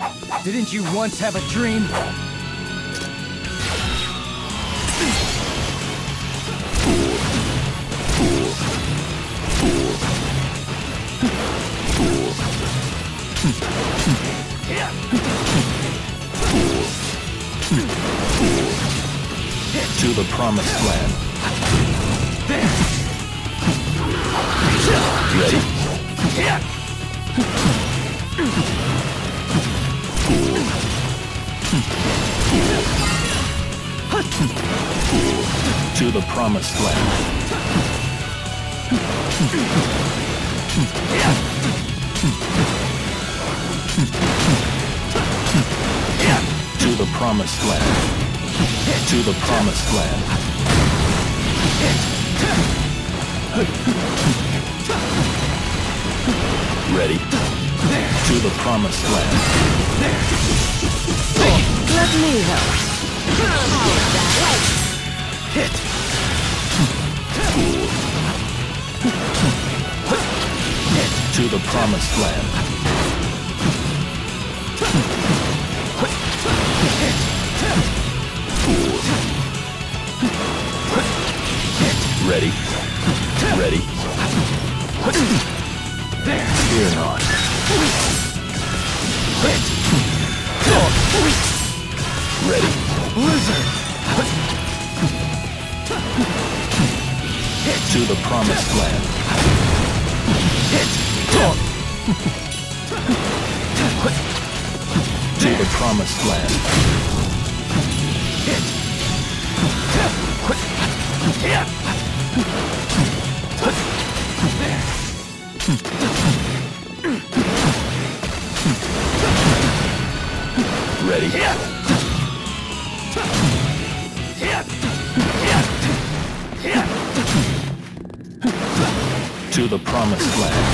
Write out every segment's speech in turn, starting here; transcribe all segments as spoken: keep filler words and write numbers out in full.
Didn't you once have a dream? To the promised land. Ready? To the promised land. To the promised land. To the promised land. Ready? To the promised land. Let me help. Hit! To the promised land. Ready? Ready? Fear not. Ready? Blizzard! To the promised land. To the promised land. Ready? To the promised land.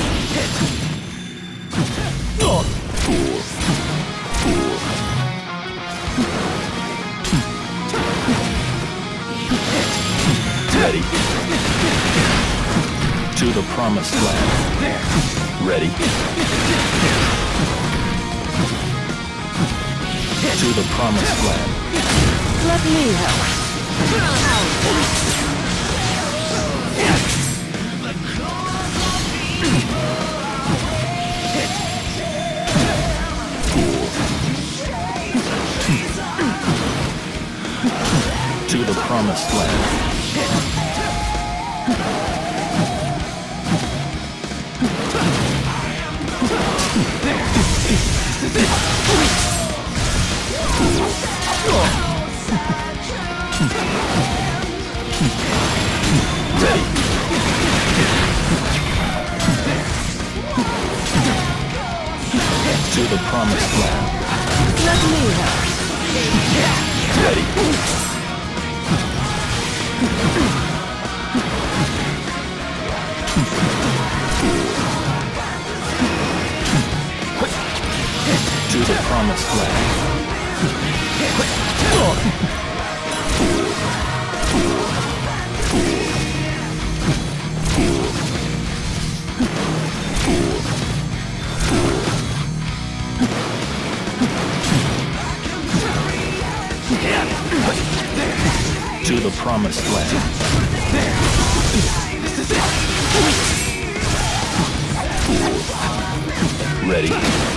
Ready? To the promised land. Ready? To the promised land. Let me help. To the promised land. Ready? To the promised land. Let me help. Ready? To the promised land. To the promised land. Ready?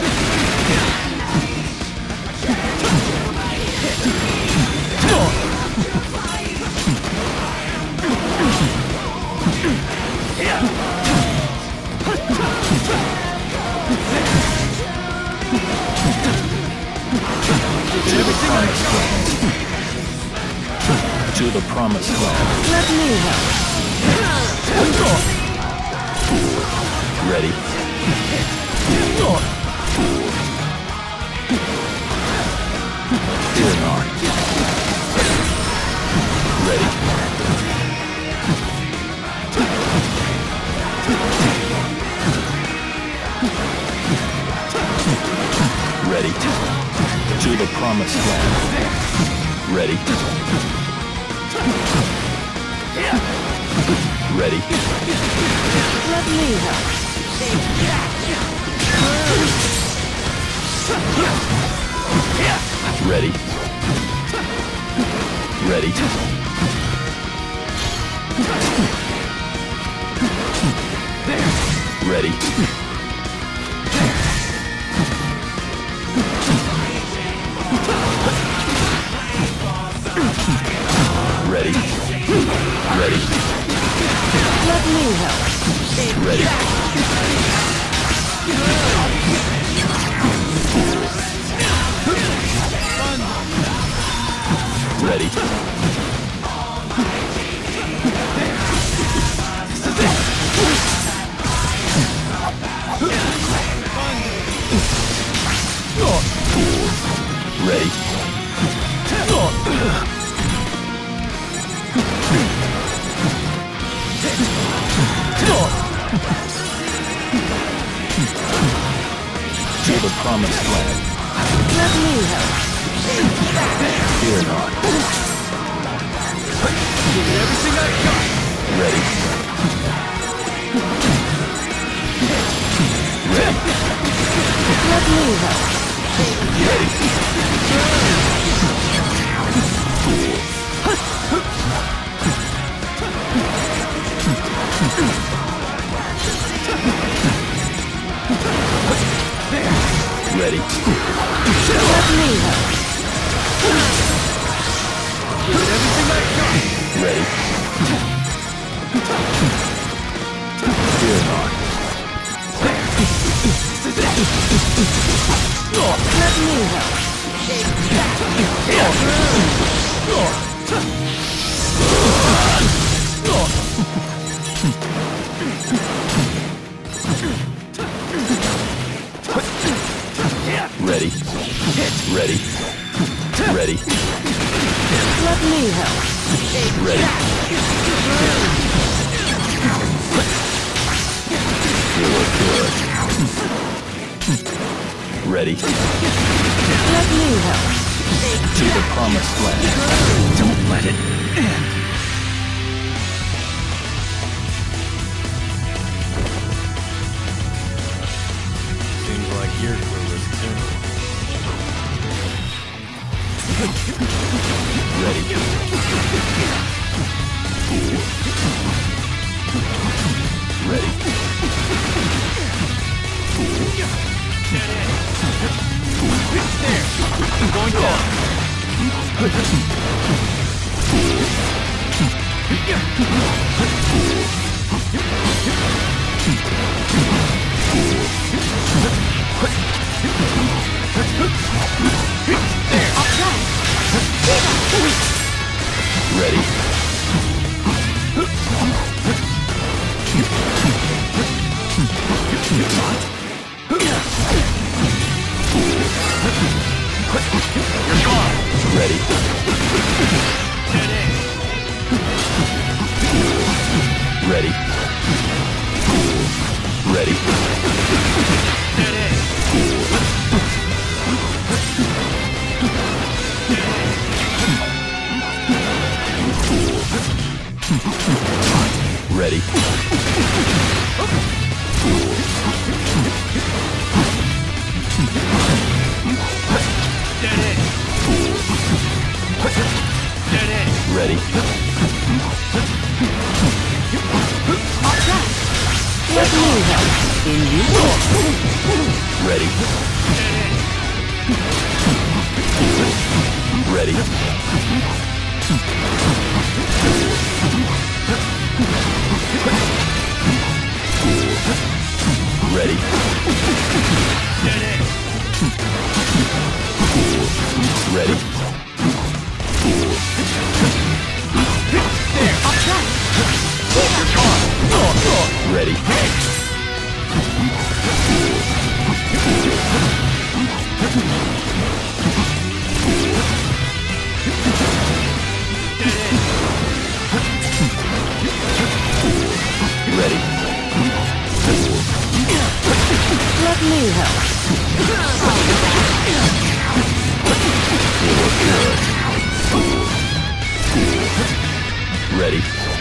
To the promised land. To the promised land. Let me help. Ready? Fear not. Ready? Ready? To the promised land. Ready? Ready? Let me help. Ready. Ready. Ready. Ready. Ready. Let me help. Ready. Ready. Ready. To the promised land. Let me help. Fear not. Give it everything I got. Ready. Ready. Let me help. Ready. Ready. Let me help. Give it everything I got. Ready. Fear not. Let me help. Ready. Ready. Ready. Let me help. Ready. You look good. Ready. Let me help. To the promised land. Don't let it end. Seems like you're clueless too. Ready. Ready. There. I'm going down. I'll try. Ready. You're gone. Ready. Ready. Ready. Ready. Ready. I'll try. Let me help. In you. Ready. Ready. Ready. Ready. There. I'll try. You're gone. Ready. Ready. Let me help. You look good. Ready.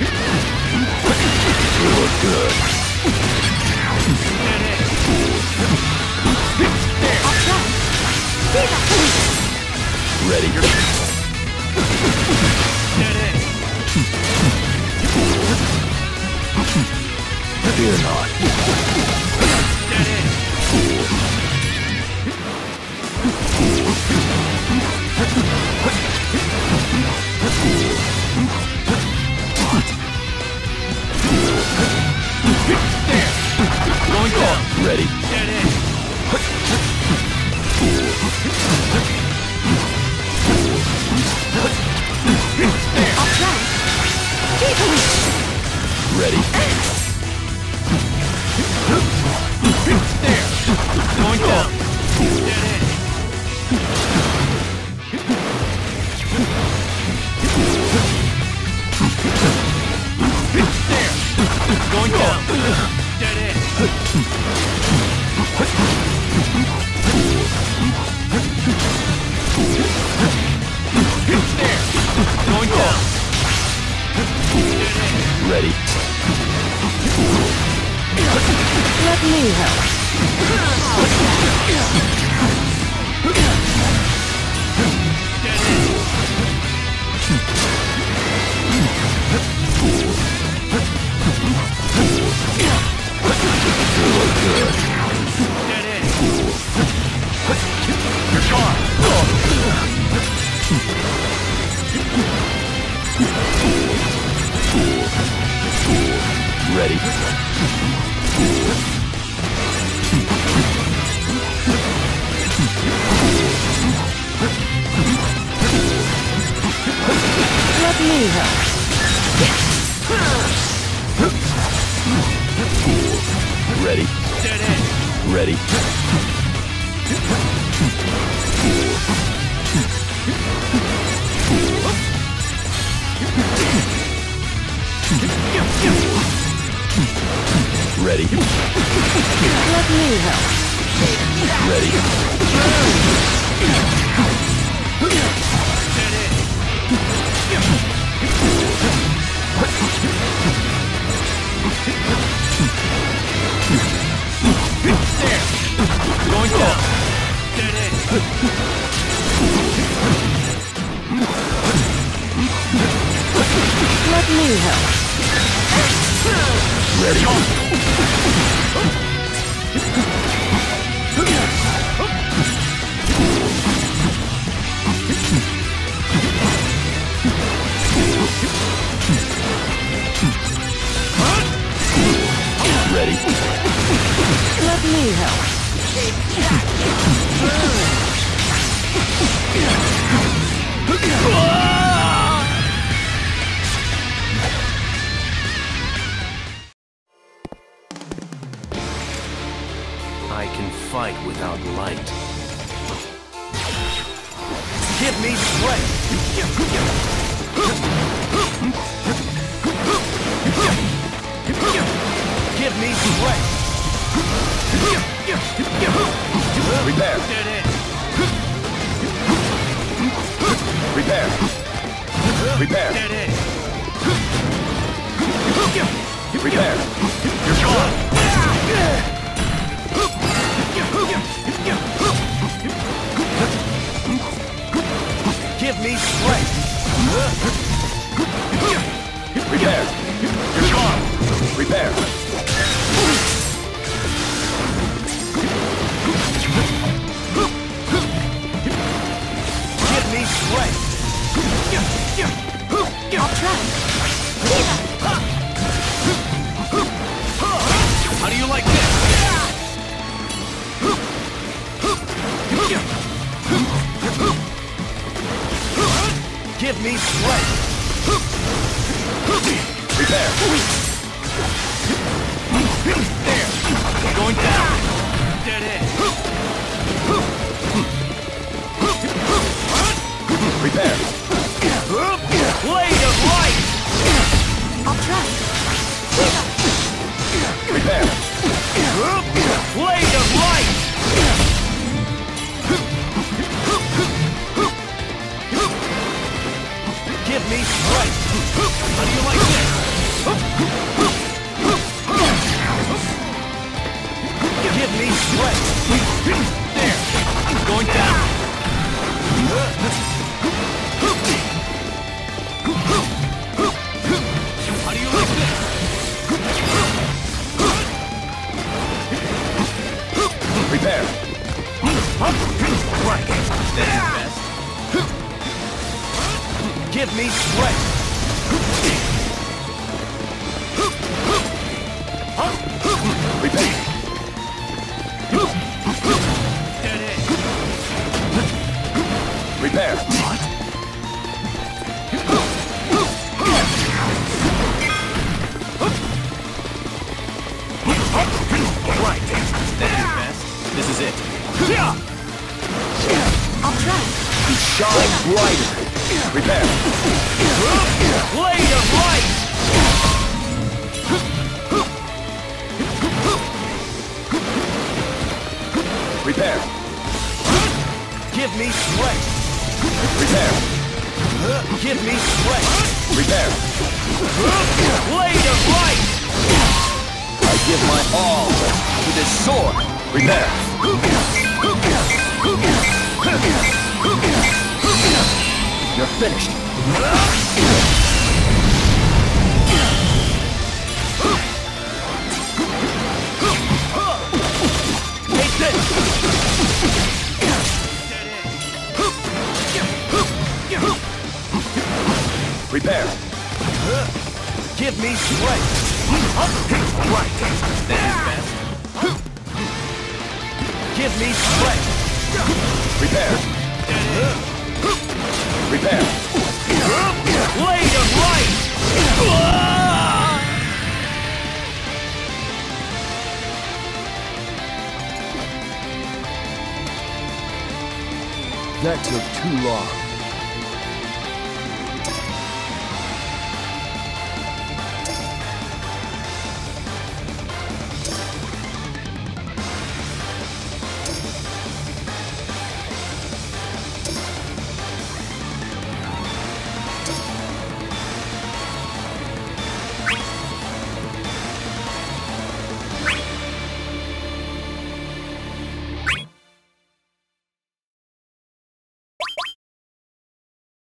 You look good. I'll try. Ready. Dead end. Fear not. Dead end. There. Going down. Ready. Dead end. I'll try. Ready. There. Going down. Dead end. There. Going down. Dead end. There. Going down. Dead end. Ready. Let me help. Dead end. Dead end. You're gone. Ready. Let me help. Ready. Dead end. Ready. Ready. Let me help. Ready. Dead end. There. Going down. Dead end. Let me help. Ready. Ready. Let me help. I can fight without light. Give me strength. Give me strength. Repair. Dead end. Repair. Repair. Dead end. Repair. You're gone. Give me strength. Repair. You're gone. Repair. Give me strength. I'll try. How do you like this? Give me strength. Repair. There. Going down. Dead end. Repair. Blade of light. I'll try. Repair. Blade of light. Give me strength. How do you like this? Give me strength. There. Going down. best. Give me strength. Repeat. Dead end. Repair. Right. That's your best. This is it. I'll try. Shine brighter. Repair. Blade of light. Repair. Give me strength. Repair. Give me strength. Repair. Blade of light. I give my all to this sword. Repair. You're finished. Take this. Repair. Give me strength. Right. That is best. Give me strength. Repair. Repair. Blade of light. That took too long.